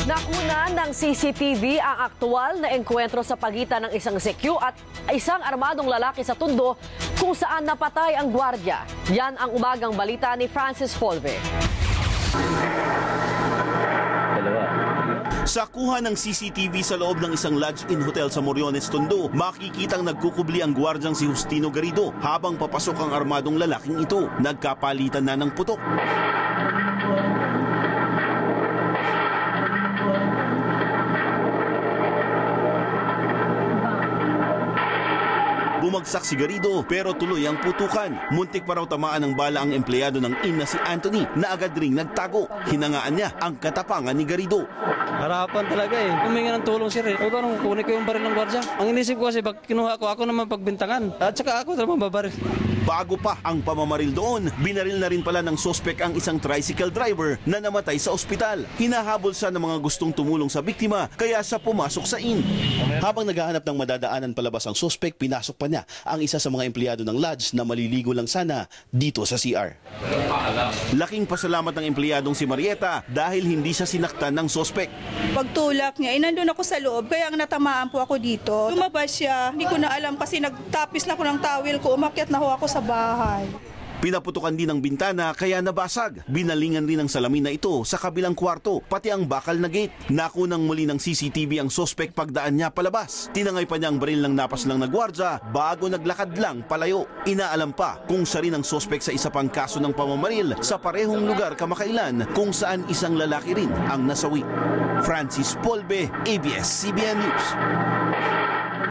Nakuna ng CCTV ang aktual na engkwentro sa pagitan ng isang sekyu at isang armadong lalaki sa Tondo kung saan napatay ang gwardiya. Yan ang umagang balita ni Francis Folve. Sa kuha ng CCTV sa loob ng isang lodge-in hotel sa Moriones, Tondo, makikitang nagkukubli ang gwardyang si Justino Garrido habang papasok ang armadong lalaking ito. Nagkapalitan na ng putok. Bumagsak si Garrido pero tuloy ang putukan. Muntik pa raw tamaan ng bala ang empleyado ng inn na si Anthony na agad ring nagtago. Hinangaan niya ang katapangan ni Garrido. Harapan talaga eh. Humingi ng tulong sir eh. O parang kunin ko yung baril ng gwardiya. Ang inisip ko kasi pag kinuha ko, ako naman pagbintangan. At saka ako naman babaril. Bago pa ang pamamaril doon, binaril na rin pala ng sospek ang isang tricycle driver na namatay sa ospital. Hinahabol siya ng mga gustong tumulong sa biktima kaya siya pumasok sa inn. Habang naghahanap ng madadaanan palabas ang sospek, pinasok pa niya ang isa sa mga empleyado ng lodge na maliligo lang sana dito sa CR. Laking pasalamat ng empleyadong si Marieta dahil hindi siya sinaktan ng sospek. Pagtulak niya, nandun ako sa loob, kaya ang natamaan po ako dito. Lumabas siya, hindi ko na alam kasi nagtapis na ako ng towel ko, umakyat na ako sa bahay. Pinaputukan din ang bintana kaya nabasag. Binalingan rin ang salamin na ito sa kabilang kwarto, pati ang bakal na gate. Nakunang muli ng CCTV ang sospek pagdaan niya palabas. Tinangay pa niya ang baril ng napas lang na gwardya bago naglakad lang palayo. Inaalam pa kung siya rin ang sospek sa isa pang kaso ng pamamaril sa parehong lugar kamakailan kung saan isang lalaki rin ang nasawi. Francis Polve, ABS-CBN News.